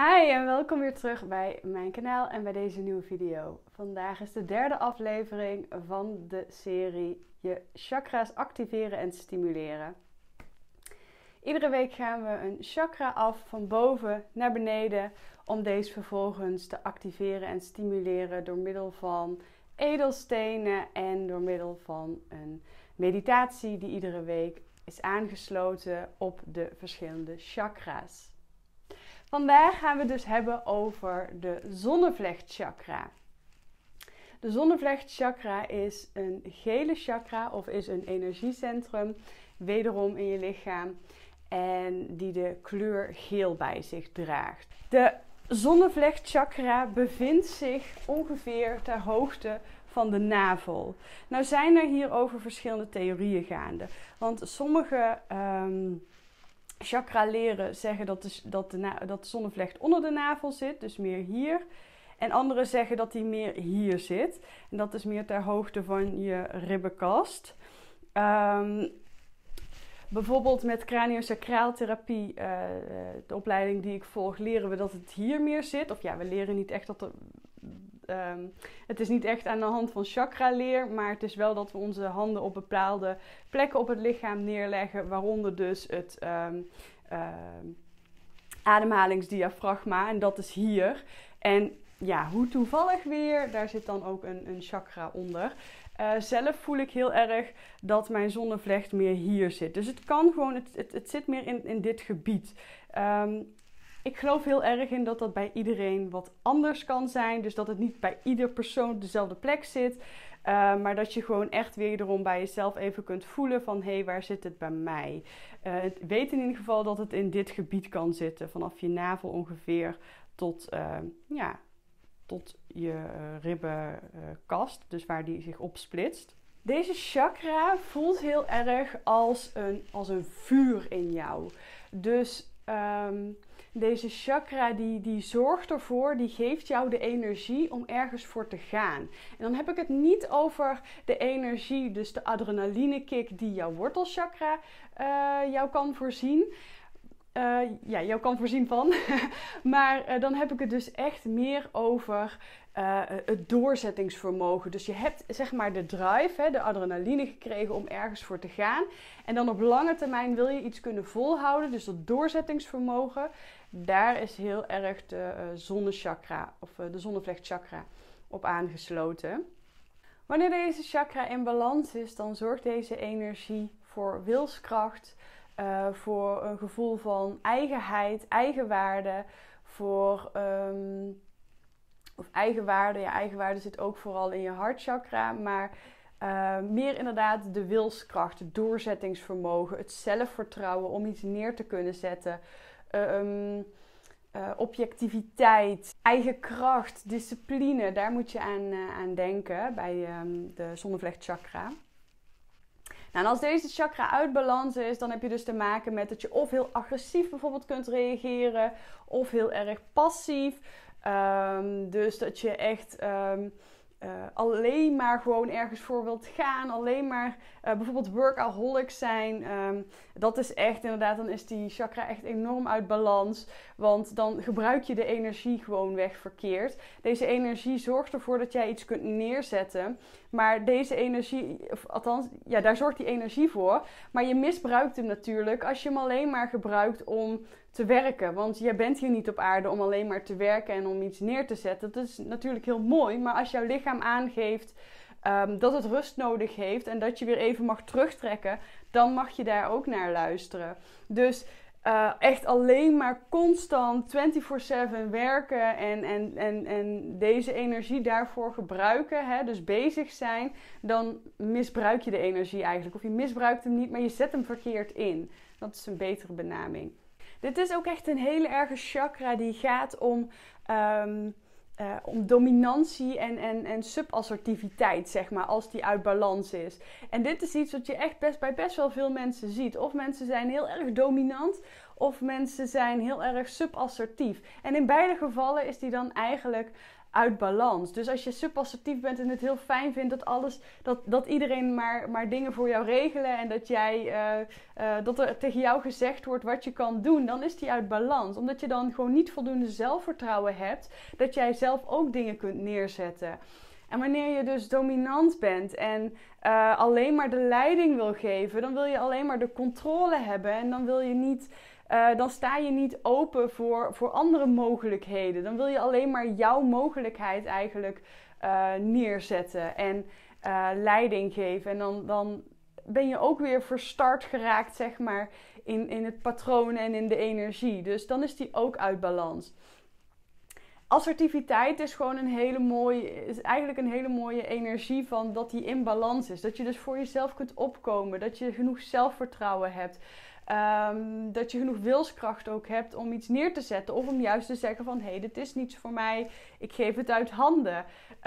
Hi en welkom weer terug bij mijn kanaal en bij deze nieuwe video. Vandaag is de derde aflevering van de serie je chakra's activeren en stimuleren. Iedere week gaan we een chakra af van boven naar beneden om deze vervolgens te activeren en stimuleren door middel van edelstenen en door middel van een meditatie die iedere week is aangesloten op de verschillende chakra's. Vandaag gaan we het dus hebben over de zonnevlechtchakra. De zonnevlechtchakra is een gele chakra of is een energiecentrum, wederom in je lichaam, en die de kleur geel bij zich draagt. De zonnevlechtchakra bevindt zich ongeveer ter hoogte van de navel. Nou zijn er hierover verschillende theorieën gaande, want sommige chakra-leren zeggen dat de zonnevlecht onder de navel zit, dus meer hier. En anderen zeggen dat die meer hier zit. En dat is meer ter hoogte van je ribbenkast. Bijvoorbeeld met craniosacraaltherapie, de opleiding die ik volg, leren we dat het hier meer zit. Of ja, we leren niet echt dat het is niet echt aan de hand van chakra-leer, maar het is wel dat we onze handen op bepaalde plekken op het lichaam neerleggen, waaronder dus het ademhalingsdiafragma, en dat is hier. En ja, hoe toevallig weer, daar zit dan ook een chakra onder. Zelf voel ik heel erg dat mijn zonnevlecht meer hier zit. Dus het kan gewoon, het zit meer in dit gebied. Ik geloof heel erg in dat dat bij iedereen wat anders kan zijn. Dus dat het niet bij ieder persoon op dezelfde plek zit. Maar dat je gewoon echt wederom bij jezelf even kunt voelen van hé, waar zit het bij mij? Weet in ieder geval dat het in dit gebied kan zitten. Vanaf je navel ongeveer tot je ribbenkast. Dus waar die zich opsplitst. Deze chakra voelt heel erg als een vuur in jou. Dus deze chakra die zorgt ervoor, die geeft jou de energie om ergens voor te gaan. En dan heb ik het niet over de energie, dus de adrenalinekick die jouw wortelchakra jou kan voorzien. Jou kan voorzien van. Maar dan heb ik het dus echt meer over het doorzettingsvermogen. Dus je hebt zeg maar de drive, de adrenaline gekregen om ergens voor te gaan. En dan op lange termijn wil je iets kunnen volhouden. Dus dat doorzettingsvermogen, daar is heel erg de zonnechakra of de zonnevlechtchakra op aangesloten. Wanneer deze chakra in balans is, dan zorgt deze energie voor wilskracht, voor een gevoel van eigenheid, eigenwaarde, eigenwaarde zit ook vooral in je hartchakra, maar meer inderdaad de wilskracht, het doorzettingsvermogen, het zelfvertrouwen om iets neer te kunnen zetten, objectiviteit, eigen kracht, discipline, daar moet je aan denken bij de zonnevlechtchakra. Nou, en als deze chakra uit balans is, dan heb je dus te maken met dat je of heel agressief bijvoorbeeld kunt reageren, of heel erg passief. Dus dat je echt alleen maar gewoon ergens voor wilt gaan, alleen maar bijvoorbeeld workaholic zijn. Dat is echt inderdaad, dan is die chakra echt enorm uit balans, want dan gebruik je de energie gewoon weg verkeerd. Deze energie zorgt ervoor dat jij iets kunt neerzetten, maar deze energie, of althans, ja, daar zorgt die energie voor, maar je misbruikt hem natuurlijk als je hem alleen maar gebruikt om te werken. Want jij bent hier niet op aarde om alleen maar te werken en om iets neer te zetten. Dat is natuurlijk heel mooi, maar als jouw lichaam aangeeft dat het rust nodig heeft en dat je weer even mag terugtrekken, dan mag je daar ook naar luisteren. Dus echt alleen maar constant 24/7 werken en deze energie daarvoor gebruiken, dus bezig zijn, dan misbruik je de energie eigenlijk. Of je misbruikt hem niet, maar je zet hem verkeerd in. Dat is een betere benaming. Dit is ook echt een hele erge chakra die gaat om dominantie en subassertiviteit, zeg maar, als die uit balans is. En dit is iets wat je echt bij best wel veel mensen ziet. Of mensen zijn heel erg dominant, of mensen zijn heel erg subassertief. En in beide gevallen is die dan eigenlijk uit balans. Dus als je subassertief bent en het heel fijn vindt dat iedereen maar dingen voor jou regelen en dat er tegen jou gezegd wordt wat je kan doen, dan is die uit balans. Omdat je dan gewoon niet voldoende zelfvertrouwen hebt dat jij zelf ook dingen kunt neerzetten. En wanneer je dus dominant bent en alleen maar de leiding wil geven, dan wil je alleen maar de controle hebben en dan sta je niet open voor andere mogelijkheden. Dan wil je alleen maar jouw mogelijkheid eigenlijk neerzetten en leiding geven. En dan ben je ook weer verstart geraakt, zeg maar, in het patroon en in de energie. Dus dan is die ook uit balans. Assertiviteit is gewoon eigenlijk een hele mooie energie van dat die in balans is. Dat je dus voor jezelf kunt opkomen. Dat je genoeg zelfvertrouwen hebt. Dat je genoeg wilskracht ook hebt om iets neer te zetten. Of om juist te zeggen van, hé, dit is niets voor mij. Ik geef het uit handen.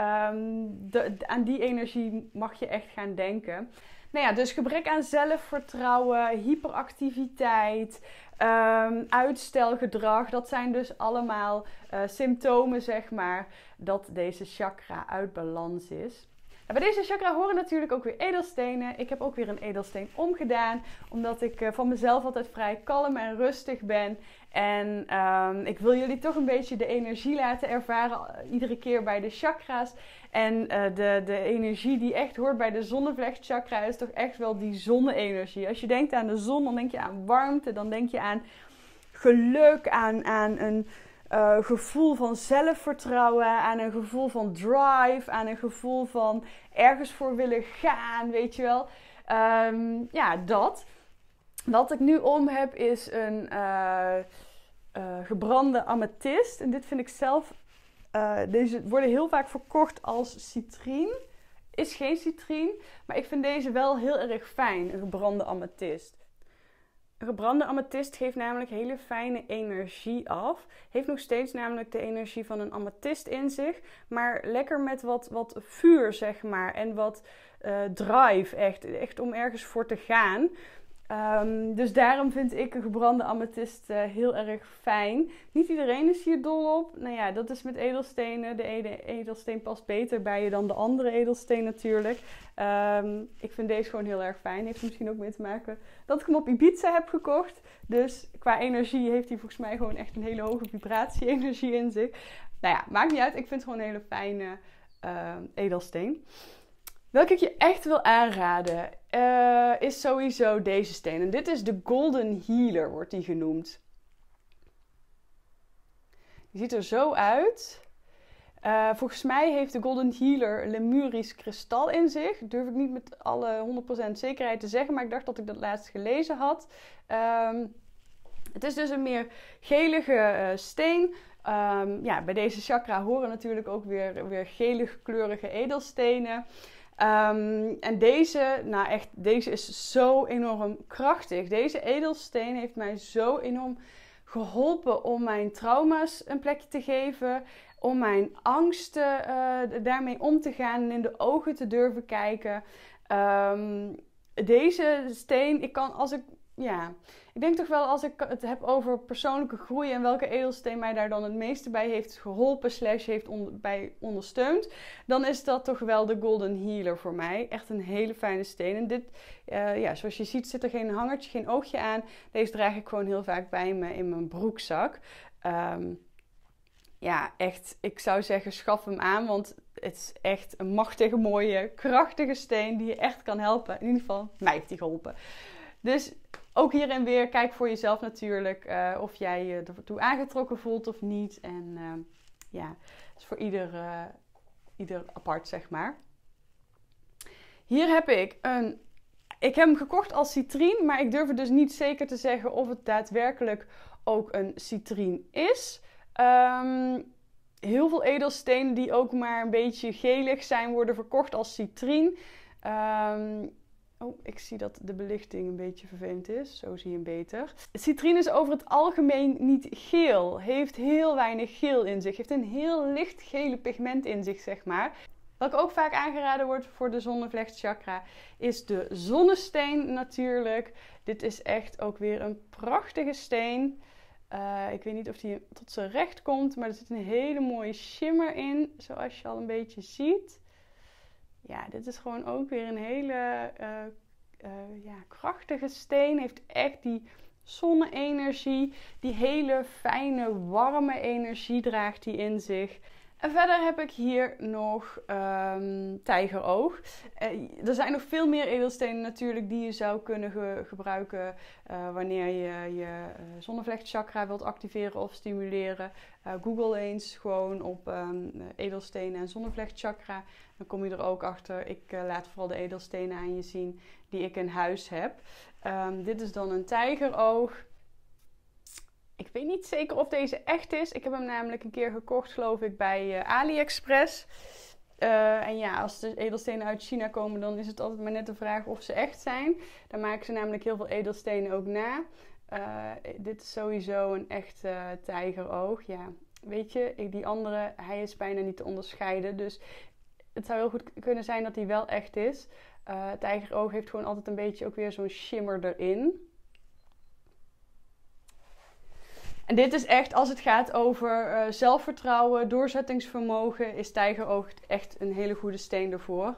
Aan die energie mag je echt gaan denken. Nou ja, dus gebrek aan zelfvertrouwen, hyperactiviteit, uitstelgedrag. Dat zijn dus allemaal symptomen, zeg maar, dat deze chakra uit balans is. En bij deze chakra horen natuurlijk ook weer edelstenen. Ik heb ook weer een edelsteen omgedaan. Omdat ik van mezelf altijd vrij kalm en rustig ben. En ik wil jullie toch een beetje de energie laten ervaren. Iedere keer bij de chakra's. En de energie die echt hoort bij de zonnevlechtchakra is toch echt wel die zonne-energie. Als je denkt aan de zon, dan denk je aan warmte. Dan denk je aan geluk, aan een gevoel van zelfvertrouwen, aan een gevoel van drive, aan een gevoel van ergens voor willen gaan, weet je wel. Ja, dat. Wat ik nu om heb is een gebrande amethyst. En dit vind ik zelf, deze worden heel vaak verkocht als citrine. Is geen citrine, maar ik vind deze wel heel erg fijn, een gebrande amethyst. Een gebrande amethyst geeft namelijk hele fijne energie af. Heeft nog steeds namelijk de energie van een amethyst in zich. Maar lekker met wat vuur, zeg maar. En wat drive, echt om ergens voor te gaan. Dus daarom vind ik een gebrande amethyst heel erg fijn. Niet iedereen is hier dol op. Nou ja, dat is met edelstenen. De ene edelsteen past beter bij je dan de andere edelsteen natuurlijk. Ik vind deze gewoon heel erg fijn. Heeft er misschien ook mee te maken dat ik hem op Ibiza heb gekocht. Dus qua energie heeft hij volgens mij gewoon echt een hele hoge vibratie-energie in zich. Nou ja, maakt niet uit. Ik vind het gewoon een hele fijne edelsteen. Welke ik je echt wil aanraden is sowieso deze steen. En dit is de Golden Healer, wordt die genoemd. Die ziet er zo uit. Volgens mij heeft de Golden Healer Lemurisch kristal in zich. Dat durf ik niet met alle 100% zekerheid te zeggen, maar ik dacht dat ik dat laatst gelezen had. Het is dus een meer gelige steen. Ja, bij deze chakra horen natuurlijk ook weer gelig kleurige edelstenen. En deze is zo enorm krachtig. Deze edelsteen heeft mij zo enorm geholpen om mijn trauma's een plekje te geven. Om mijn angsten daarmee om te gaan en in de ogen te durven kijken. Deze steen, ik denk toch wel als ik het heb over persoonlijke groei en welke edelsteen mij daar dan het meeste bij heeft geholpen / heeft bij ondersteund, dan is dat toch wel de Golden Healer voor mij. Echt een hele fijne steen. En dit, zoals je ziet, zit er geen hangertje, geen oogje aan. Deze draag ik gewoon heel vaak bij me in mijn broekzak. Ja, echt, ik zou zeggen, schaf hem aan, want het is echt een machtige, mooie, krachtige steen die je echt kan helpen. In ieder geval, mij heeft die geholpen. Dus ook hierin weer, kijk voor jezelf natuurlijk of jij je ertoe aangetrokken voelt of niet. En dat is voor ieder apart, zeg maar. Hier heb ik ik heb hem gekocht als citrine, maar ik durf het dus niet zeker te zeggen of het daadwerkelijk ook een citrine is. Heel veel edelstenen die ook maar een beetje gelig zijn, worden verkocht als citrine. Ik zie dat de belichting een beetje vervelend is. Zo zie je hem beter. Citrine is over het algemeen niet geel. Heeft heel weinig geel in zich. Heeft een heel licht gele pigment in zich, zeg maar. Wat ook vaak aangeraden wordt voor de zonnevlechtchakra is de zonnesteen natuurlijk. Dit is echt ook weer een prachtige steen. Ik weet niet of die tot zijn recht komt, maar er zit een hele mooie shimmer in, zoals je al een beetje ziet. Ja, dit is gewoon ook weer een hele krachtige steen. Heeft echt die zonne-energie, die hele fijne, warme energie draagt die in zich. En verder heb ik hier nog tijgeroog. Er zijn nog veel meer edelstenen natuurlijk die je zou kunnen gebruiken wanneer je je zonnevlechtchakra wilt activeren of stimuleren. Google eens gewoon op edelstenen en zonnevlechtchakra. Dan kom je er ook achter. Ik laat vooral de edelstenen aan je zien die ik in huis heb. Dit is dan een tijgeroog. Ik weet niet zeker of deze echt is. Ik heb hem namelijk een keer gekocht, geloof ik, bij AliExpress. En ja, als de edelstenen uit China komen, dan is het altijd maar net de vraag of ze echt zijn. Daar maken ze namelijk heel veel edelstenen ook na. Dit is sowieso een echt tijgeroog. Ja, weet je, die andere, hij is bijna niet te onderscheiden. Dus het zou heel goed kunnen zijn dat hij wel echt is. Tijgeroog heeft gewoon altijd een beetje ook weer zo'n shimmer erin. En dit is echt, als het gaat over zelfvertrouwen, doorzettingsvermogen, is tijgeroog echt een hele goede steen ervoor.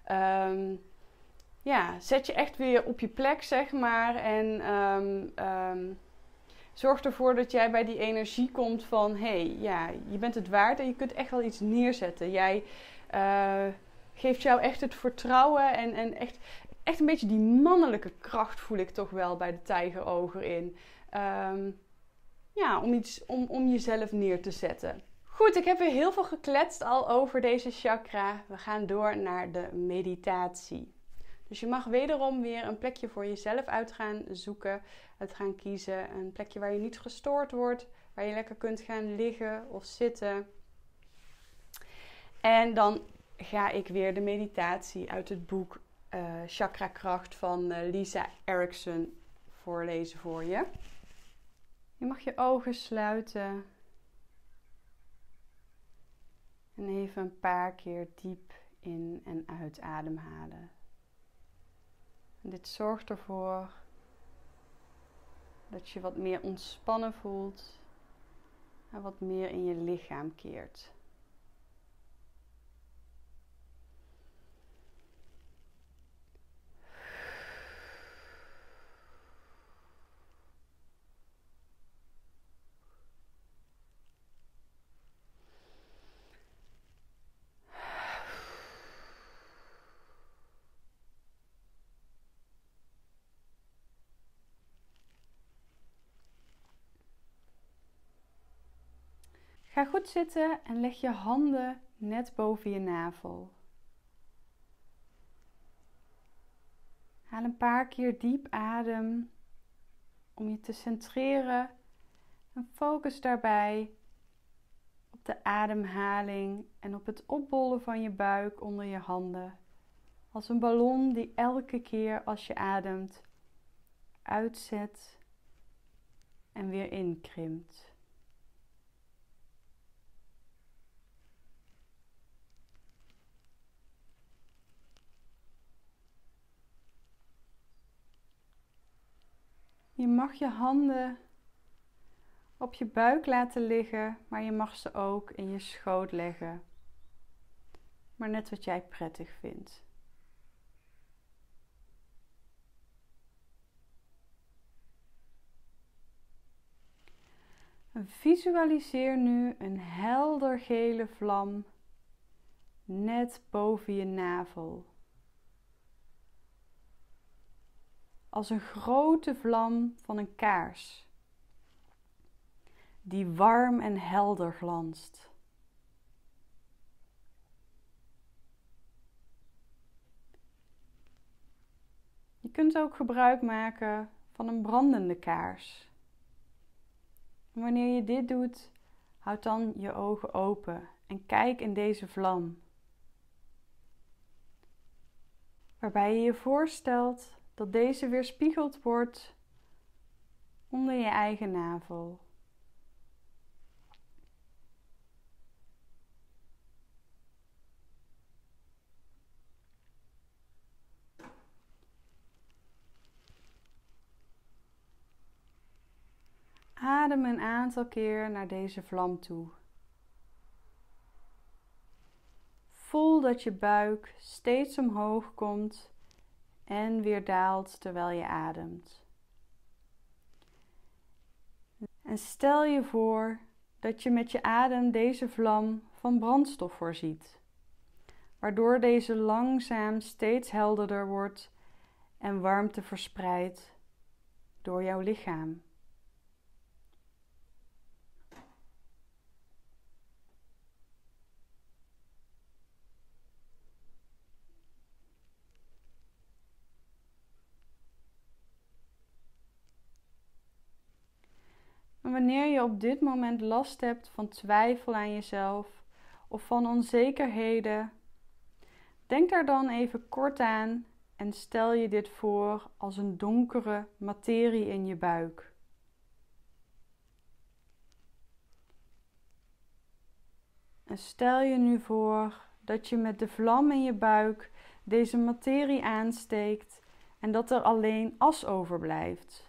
Zet je echt weer op je plek, zeg maar. En zorg ervoor dat jij bij die energie komt van, je bent het waard en je kunt echt wel iets neerzetten. Jij geeft jou echt het vertrouwen en echt een beetje die mannelijke kracht voel ik toch wel bij de tijgeroog erin. Om jezelf neer te zetten. Goed, ik heb weer heel veel gekletst al over deze chakra. We gaan door naar de meditatie. Dus je mag wederom weer een plekje voor jezelf uit gaan zoeken, uit gaan kiezen. Een plekje waar je niet gestoord wordt, waar je lekker kunt gaan liggen of zitten. En dan ga ik weer de meditatie uit het boek Chakra Kracht van Lisa Erickson voorlezen voor je. Je mag je ogen sluiten en even een paar keer diep in- en uitademhalen. En dit zorgt ervoor dat je wat meer ontspannen voelt en wat meer in je lichaam keert. Ga goed zitten en leg je handen net boven je navel. Haal een paar keer diep adem om je te centreren en focus daarbij op de ademhaling en op het opbollen van je buik onder je handen. Als een ballon die elke keer als je ademt uitzet en weer inkrimpt. Je mag je handen op je buik laten liggen, maar je mag ze ook in je schoot leggen. Maar net wat jij prettig vindt. Visualiseer nu een helder gele vlam net boven je navel. Als een grote vlam van een kaars, die warm en helder glanst. Je kunt ook gebruik maken van een brandende kaars. En wanneer je dit doet, houd dan je ogen open en kijk in deze vlam. Waarbij je je voorstelt dat deze weerspiegeld wordt onder je eigen navel. adem een aantal keer naar deze vlam toe. Voel dat je buik steeds omhoog komt en weer daalt terwijl je ademt. En stel je voor dat je met je adem deze vlam van brandstof voorziet, waardoor deze langzaam steeds helderder wordt en warmte verspreidt door jouw lichaam. En wanneer je op dit moment last hebt van twijfel aan jezelf of van onzekerheden, denk daar dan even kort aan en stel je dit voor als een donkere materie in je buik. En stel je nu voor dat je met de vlam in je buik deze materie aansteekt en dat er alleen as overblijft.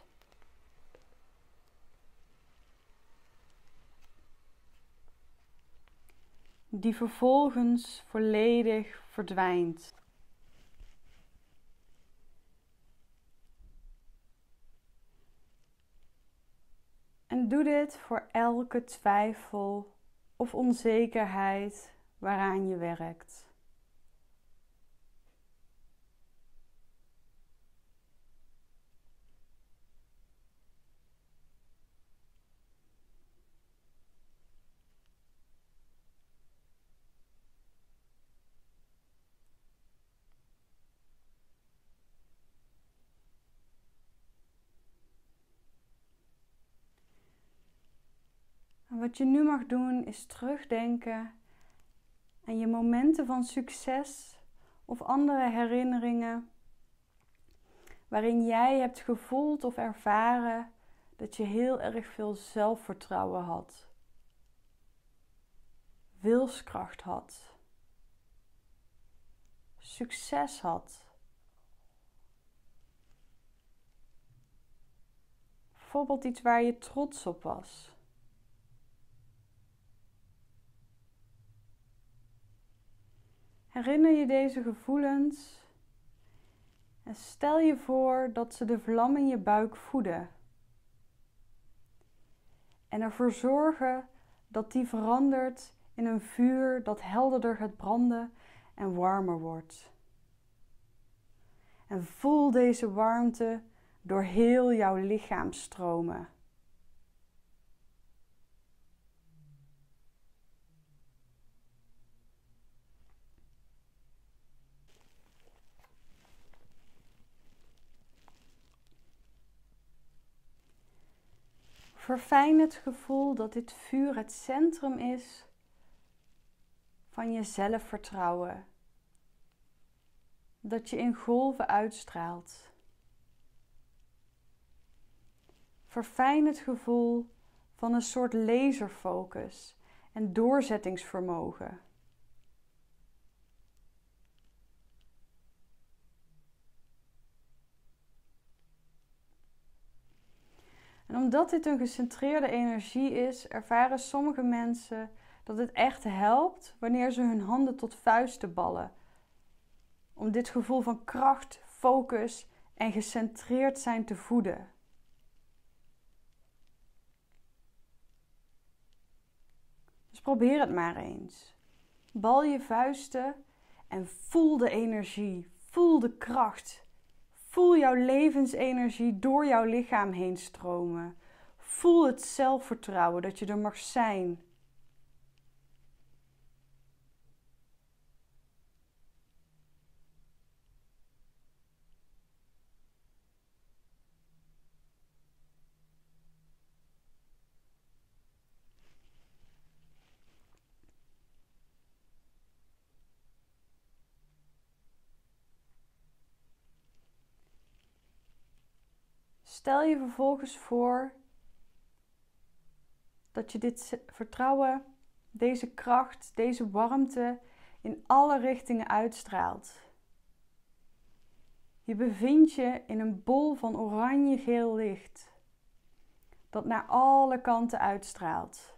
Die vervolgens volledig verdwijnt. En doe dit voor elke twijfel of onzekerheid waaraan je werkt. En wat je nu mag doen is terugdenken aan je momenten van succes of andere herinneringen waarin jij hebt gevoeld of ervaren dat je heel erg veel zelfvertrouwen had, wilskracht had, succes had. Bijvoorbeeld iets waar je trots op was. Herinner je deze gevoelens en stel je voor dat ze de vlam in je buik voeden. En ervoor zorgen dat die verandert in een vuur dat helderder gaat branden en warmer wordt. En voel deze warmte door heel jouw lichaam stromen. Verfijn het gevoel dat dit vuur het centrum is van je zelfvertrouwen. Dat je in golven uitstraalt. Verfijn het gevoel van een soort laserfocus en doorzettingsvermogen. En omdat dit een gecentreerde energie is, ervaren sommige mensen dat het echt helpt wanneer ze hun handen tot vuisten ballen. Om dit gevoel van kracht, focus en gecentreerd zijn te voeden. Dus probeer het maar eens. Bal je vuisten en voel de energie, voel de kracht. Voel jouw levensenergie door jouw lichaam heen stromen. Voel het zelfvertrouwen dat je er mag zijn. Stel je vervolgens voor dat je dit vertrouwen, deze kracht, deze warmte in alle richtingen uitstraalt. Je bevindt je in een bol van oranje-geel licht. dat naar alle kanten uitstraalt.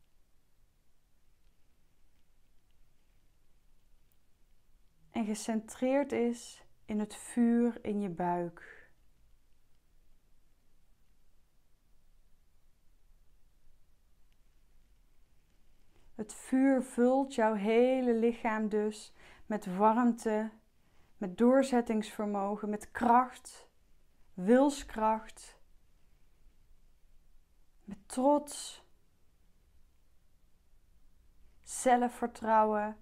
En gecentreerd is in het vuur in je buik. Het vuur vult jouw hele lichaam dus met warmte, met doorzettingsvermogen, met kracht, wilskracht, met trots, zelfvertrouwen.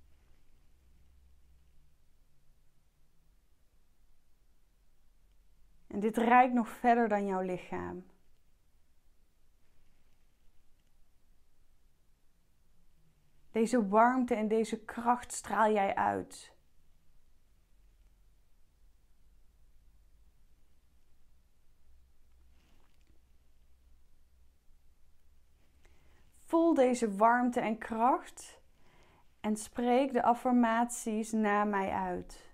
En dit reikt nog verder dan jouw lichaam. Deze warmte en deze kracht straal jij uit. Voel deze warmte en kracht en spreek de affirmaties na mij uit.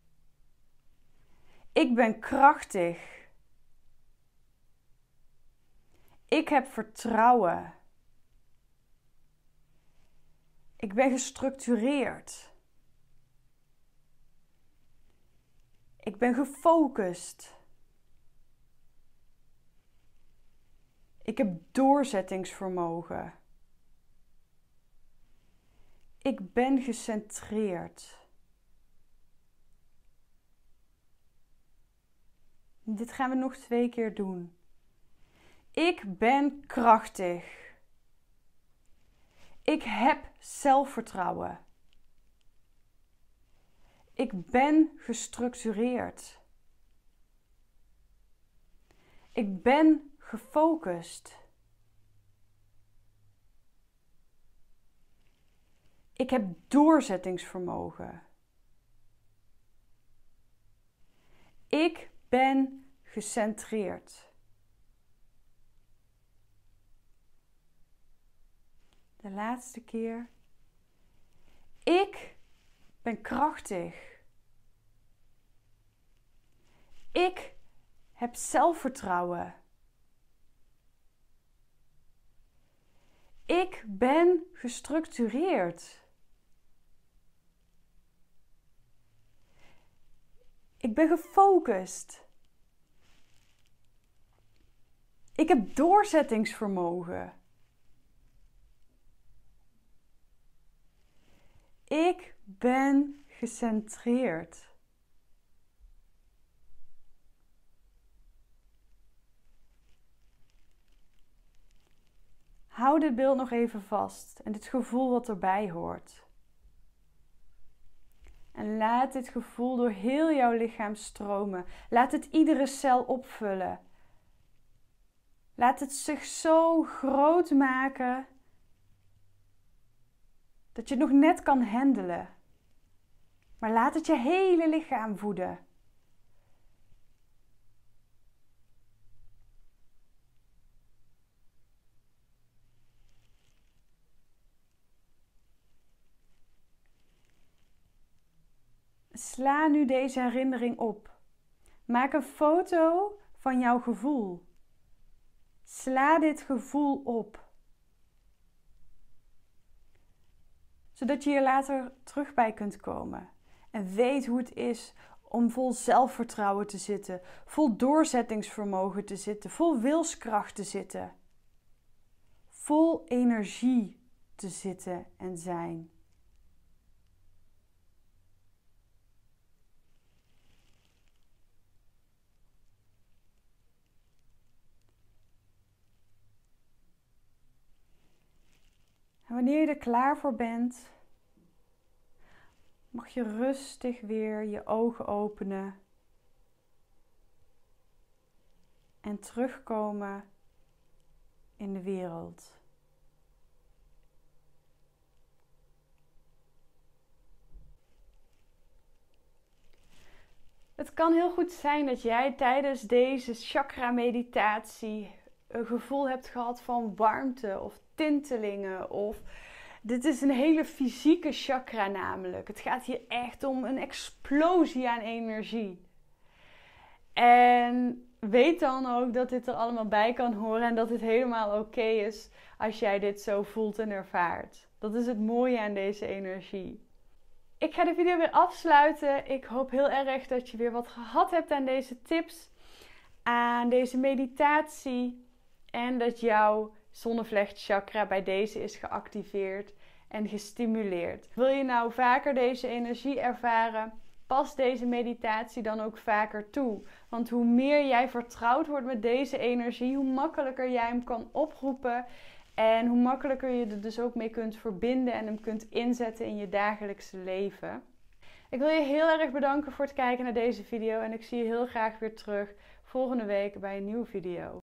Ik ben krachtig. Ik heb vertrouwen. Ik ben gestructureerd. Ik ben gefocust. Ik heb doorzettingsvermogen. Ik ben gecentreerd. Dit gaan we nog 2 keer doen. Ik ben krachtig. Ik heb zelfvertrouwen. Ik ben gestructureerd. Ik ben gefocust. Ik heb doorzettingsvermogen. Ik ben gecentreerd. De laatste keer. Ik ben krachtig. Ik heb zelfvertrouwen. Ik ben gestructureerd. Ik ben gefocust. Ik heb doorzettingsvermogen. Ik ben gecentreerd. Hou dit beeld nog even vast en dit gevoel wat erbij hoort. En laat dit gevoel door heel jouw lichaam stromen. Laat het iedere cel opvullen. Laat het zich zo groot maken dat je het nog net kan handelen. Maar laat het je hele lichaam voeden. Sla nu deze herinnering op. Maak een foto van jouw gevoel. Sla dit gevoel op. Zodat je hier later terug bij kunt komen. En weet hoe het is om vol zelfvertrouwen te zitten. Vol doorzettingsvermogen te zitten. Vol wilskracht te zitten. Vol energie te zitten en zijn. En wanneer je er klaar voor bent, mag je rustig weer je ogen openen en terugkomen in de wereld. Het kan heel goed zijn dat jij tijdens deze chakra-meditatie een gevoel hebt gehad van warmte of tintelingen. Of dit is een hele fysieke chakra namelijk. Het gaat hier echt om een explosie aan energie. En weet dan ook dat dit er allemaal bij kan horen en dat het helemaal oké is als jij dit zo voelt en ervaart. Dat is het mooie aan deze energie. Ik ga de video weer afsluiten. Ik hoop heel erg dat je weer wat gehad hebt aan deze tips, aan deze meditatie en dat jouw zonnevlechtchakra bij deze is geactiveerd en gestimuleerd. Wil je nou vaker deze energie ervaren? Pas deze meditatie dan ook vaker toe. Want hoe meer jij vertrouwd wordt met deze energie, hoe makkelijker jij hem kan oproepen. En hoe makkelijker je er dus ook mee kunt verbinden en hem kunt inzetten in je dagelijkse leven. Ik wil je heel erg bedanken voor het kijken naar deze video. En ik zie je heel graag weer terug volgende week bij een nieuwe video.